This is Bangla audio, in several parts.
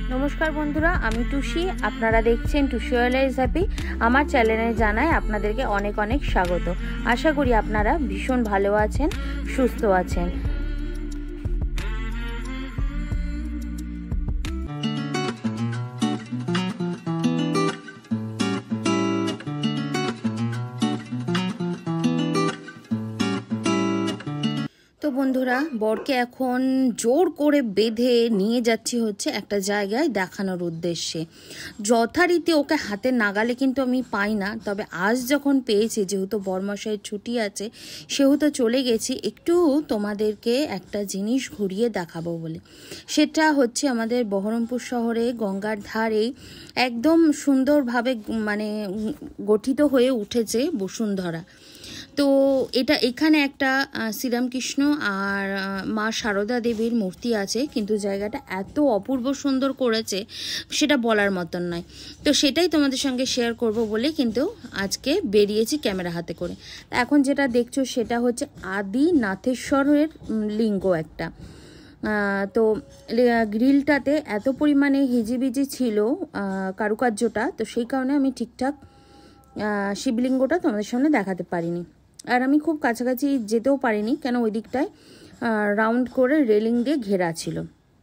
नमस्कार बंधुरा आमी टुशी आपनारा देखछेन टुशी इज हैप्पी आमार चैनेले जानाई आपनादेरके अनेक अनेक स्वागत। आशा करी आपनारा भीषण भालो आछेन सुस्थ आछेन। तो बंधुरा बरके एखन जोर करे बेधे निये जाচ্ছি হচ্ছে একটা জায়গায় দেখানোর উদ্দেশ্যে। যথারীতি ওকে হাতে নাগালে কিন্তু আমি পাই না, তবে আজ যখন পেয়েছি যেহেতু বরমশাইয়ের ছুটি আছে সেহেতু চলে গেছি একটু তোমাদেরকে একটা জিনিস ঘুরিয়ে দেখাবো বলে। সেটা হচ্ছে আমাদের বহরমপুর শহরে গঙ্গার ধারে একদম সুন্দরভাবে মানে গঠিত হয়ে উঠেছে বসুন্ধরা। তো এটা এখানে একটা শ্রীরামকৃষ্ণ আর মা শারদা দেবীর মূর্তি আছে, কিন্তু জায়গাটা এত অপূর্ব সুন্দর করেছে সেটা বলার মতন নয়। তো সেটাই তোমাদের সঙ্গে শেয়ার করব বলে কিন্তু আজকে বেরিয়েছি ক্যামেরা হাতে করে। এখন যেটা দেখছো সেটা হচ্ছে আদি নাথেশ্বরের লিঙ্গ একটা। তো গ্রিলটাতে এত পরিমাণে হিজিবিজি ছিল কারুকার্যটা, তো সেই কারণে আমি ঠিকঠাক শিবলিঙ্গটা তোমাদের সামনে দেখাতে পারিনি। আর আমি খুব কাছাকাছি যেতেও পারিনি, কেন ওই দিকটায় রাউন্ড করে রেলিং দিয়ে ঘেরা ছিল।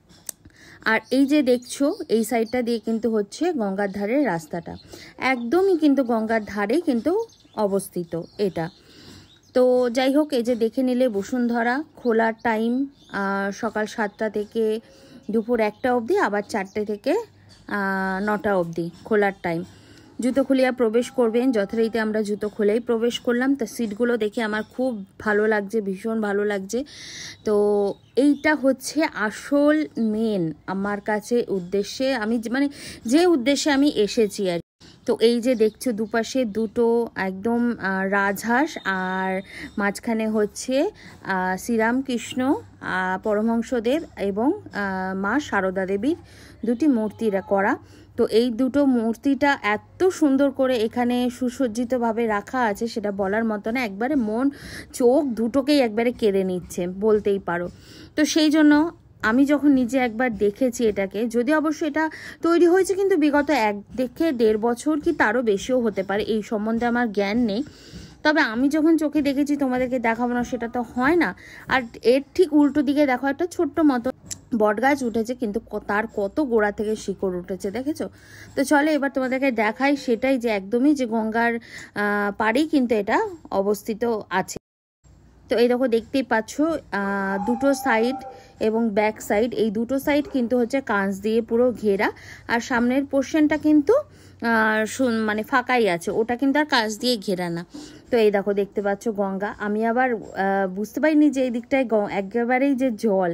আর এই যে দেখছো এই সাইডটা দিয়ে কিন্তু হচ্ছে গঙ্গার ধারের রাস্তাটা, একদমই কিন্তু গঙ্গার ধারে কিন্তু অবস্থিত এটা। তো যাই হোক, এই যে দেখে নিলে বসুন্ধরা খোলার টাইম সকাল 7টা থেকে দুপুর 1টা অবধি, আবার 4টে থেকে 9টা অবধি খোলার টাইম। জুতো খুলিয়া প্রবেশ করবেন, যথারীতি আমরা জুতো খুলেই প্রবেশ করলাম। তো সিটগুলো দেখে আমার খুব ভালো লাগছে, ভীষণ ভালো লাগছে। তো এইটা হচ্ছে আসল মেন আমার কাছে উদ্দেশ্যে, আমি মানে যে উদ্দেশ্যে আমি এসেছি আর। তো এই যে দেখছো দুপাশে দুটো একদম রাজহাঁস, আর মাঝখানে হচ্ছে শ্রীরামকৃষ্ণ পরমহংসদেব এবং মা শারদা দেবীর দুটি মূর্তিরা করা। তো এই দুটো মূর্তিটা এত সুন্দর করে এখানে সুসজ্জিতভাবে রাখা আছে সেটা বলার মতো না, একবারে মন চোখ দুটোকেই একবারে কেড়ে নিচ্ছে বলতেই পারো। তো সেই জন্য আমি যখন নিজে একবার দেখেছি এটাকে, যদি অবশ্যই এটা তৈরি হয়েছে কিন্তু বিগত 1 থেকে 1.5 বছর কি তারও বেশিও হতে পারে, এই সম্বন্ধে আমার জ্ঞান নেই। তবে আমি যখন চোখে দেখেছি তোমাদেরকে দেখাবো না সেটা তো হয় না। আর এর ঠিক উল্টো দিকে দেখো একটা ছোট্ট মতো বটগাছ উঠেছে, কিন্তু তার কত গোড়া থেকে শিকড় উঠেছে দেখেছো। তো চলো এবার তোমাদেরকে দেখাই সেটাই, যে একদমই যে গঙ্গার পাড়েই কিন্তু এটা অবস্থিত আছে। তো এই দেখো দেখতেই পাচ্ছ দুটো সাইড এবং ব্যাক সাইড, এই দুটো সাইড কিন্তু হচ্ছে কাঁচ দিয়ে পুরো ঘেরা, আর সামনের পোর্শনটা কিন্তু মানে ফাঁকাই আছে, ওটা কিন্তু আর কাঁচ দিয়ে ঘেরা না। তো এই দেখো দেখতে পাচ্ছ গঙ্গা। আমি আবার বুঝতে পারিনি যে এই দিকটায় একেবারেই যে জল।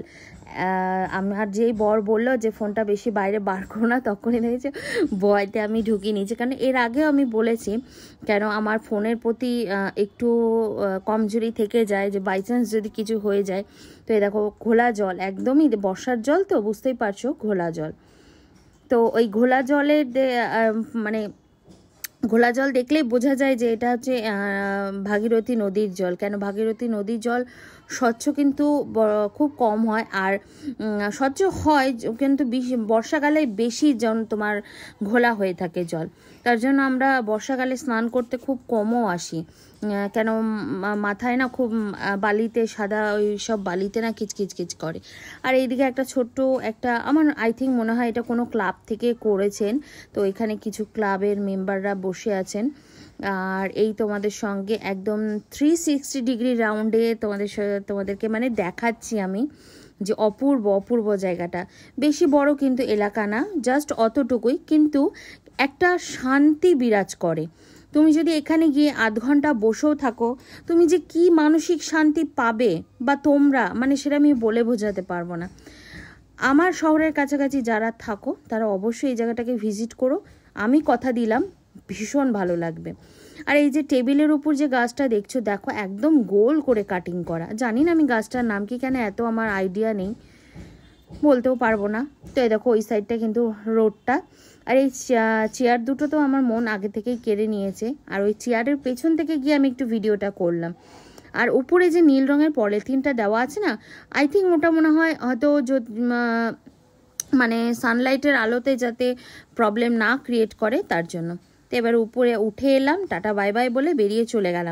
আমার যেই বর বললো যে ফোনটা বেশি বাইরে বার করো না, তখনই দেখেছি ভয়তে আমি ঢুকিয়ে নিয়েছি। কারণ এর আগেও আমি বলেছি কেন আমার ফোনের প্রতি একটু কমজোরি থেকে যায়, যে বাই চান্স যদি কিছু হয়ে যায়। তো এই দেখো ঘোলা জল, একদমই বর্ষার জল, তো বুঝতেই পারছো ঘোলা জল। তো ওই ঘোলা জলের মানে ঘোলা জল দেখলেই বোঝা যায় যে এটা হচ্ছে ভাগীরথী নদীর জল। কেন ভাগীরথী নদীর জল স্বচ্ছ কিন্তু খুব কম হয়, আর স্বচ্ছ হয় কিন্তু বর্ষাকালে বেশি তোমার ঘোলা হয়ে থাকে জল। তার জন্য আমরা বর্ষাকালে স্নান করতে খুব কমও আসি, কেন মাথায় না খুব বালিতে সাদা ওই সব বালিতে না কিচকিচ করে। আর এইদিকে একটা ছোট্ট একটা আমার আই থিঙ্ক মনে হয় এটা কোনো ক্লাব থেকে করেছেন, তো এখানে কিছু ক্লাবের মেম্বাররা বসে আছেন। আর এই তোমাদের সঙ্গে একদম 360 ডিগ্রি রাউন্ডে তোমাদেরকে মানে দেখাচ্ছি আমি যে অপূর্ব অপূর্ব জায়গাটা। বেশি বড় কিন্তু এলাকা না, জাস্ট অতটুকুই, কিন্তু একটা শান্তি বিরাজ করে। তুমি যদি এখানে গিয়ে আধ ঘন্টা বসেও থাকো, তুমি যে কি মানসিক শান্তি পাবে বা তোমরা, মানে সেটা আমি বলে বোঝাতে পারবো না। আমার শহরের কাছাকাছি যারা থাকো তারা অবশ্যই এই জায়গাটাকে ভিজিট করো, আমি কথা দিলাম ভীষণ ভালো লাগবে। আর এই যে টেবিলের উপর যে গাছটা দেখছো, দেখো একদম গোল করে কাটিং করা। জানি না আমি গাছটার নাম কি, কেন এত আমার আইডিয়া নেই, বলতেও পারবো না। তো এই দেখো ওই সাইডটা কিন্তু রোডটা, আর এই চেয়ার দুটো তো আমার মন আগে থেকেই কেড়ে নিয়েছে। আর ওই চেয়ারের পেছন থেকে গিয়ে আমি একটু ভিডিওটা করলাম। আর উপরে যে নীল রঙের পলিথিনটা দেওয়া আছে না, আই থিঙ্ক ওটা মনে হয় হয়তো মানে সানলাইটের আলোতে যাতে প্রবলেম না ক্রিয়েট করে তার জন্য। তো এবার উপরে উঠে এলাম, টাটা বাই বাই বলে বেরিয়ে চলে গেলাম।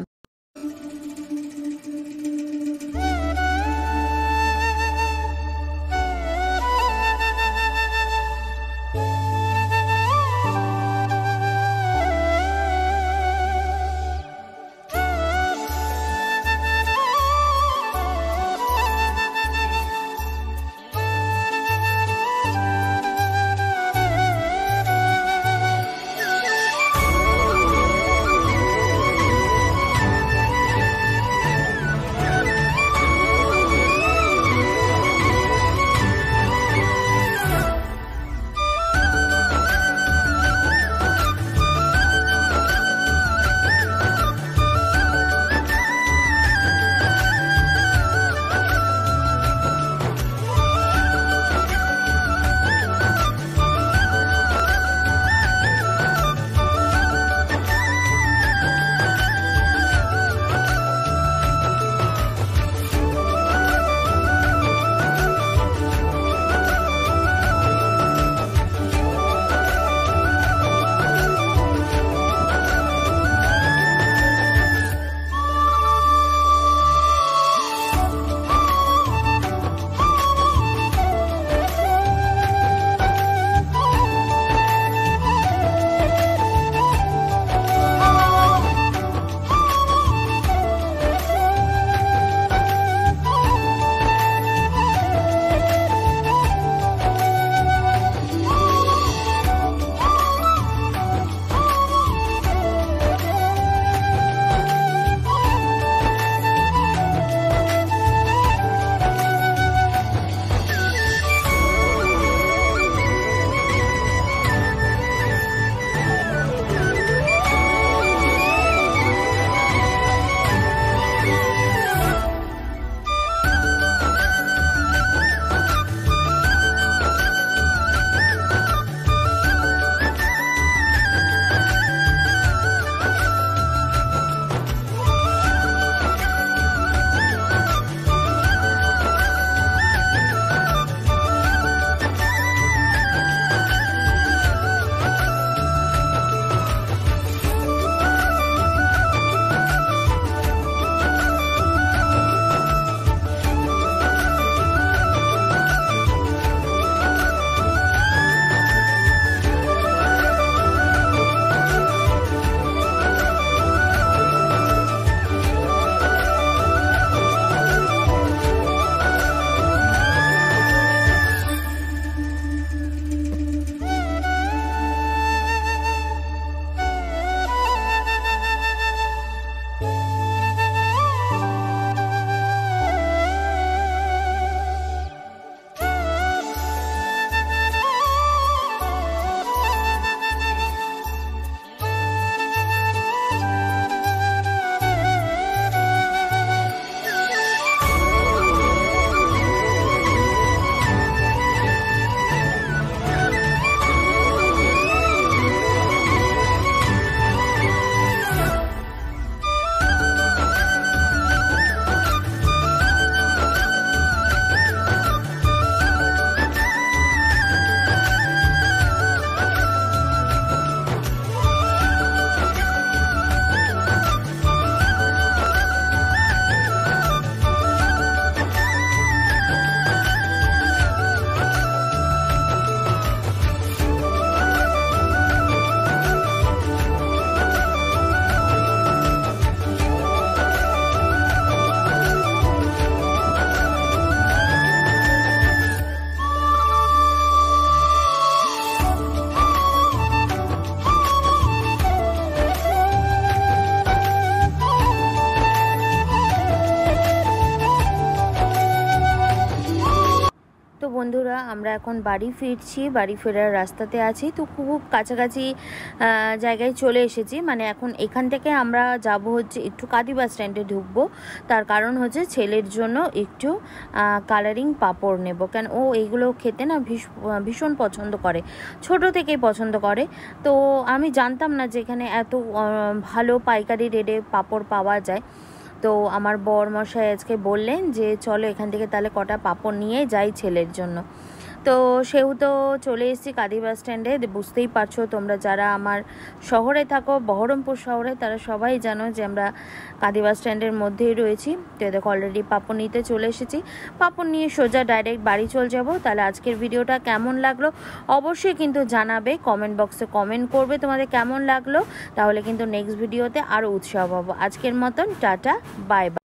বন্ধুরা আমরা এখন বাড়ি ফিরছি, বাড়ি ফেরার রাস্তাতে আছি। তো খুব কাছাকাছি জায়গায় চলে এসেছি। মানে এখন এখান থেকে আমরা যাব হচ্ছে একটু কাদি বাস স্ট্যান্ডে ঢুকবো। তার কারণ হচ্ছে ছেলের জন্য একটু কালারিং পাঁপড় নেব, কেন ও এইগুলো খেতে না ভীষণ পছন্দ করে, ছোট থেকেই পছন্দ করে। তো আমি জানতাম না যে এখানে এত ভালো পাইকারি রেটে পাঁপড় পাওয়া যায়। তো আমার বর মশাই আজকে বললেন যে চলো এখান থেকে তাহলে কটা পাঁপড় নিয়ে যাই ছেলের জন্য। তো সেহেতু চলে এসেছি কাঁদি বাস স্ট্যান্ডে। বুঝতেই পারছো তোমরা যারা আমার শহরে থাকো, বহরমপুর শহরে, তারা সবাই জানো যে আমরা কাঁদি বাস স্ট্যান্ডের মধ্যেই রয়েছি। তো দেখো অলরেডি পাপড় নিতে চলে এসেছি, পাপড় নিয়ে সোজা ডাইরেক্ট বাড়ি চলে যাব। তাহলে আজকের ভিডিওটা কেমন লাগলো অবশ্যই কিন্তু জানাবে, কমেন্ট বক্সে কমেন্ট করবে তোমাদের কেমন লাগলো। তাহলে কিন্তু নেক্সট ভিডিওতে আরও উৎসাহ পাবো। আজকের মতন টাটা, বাই বাই।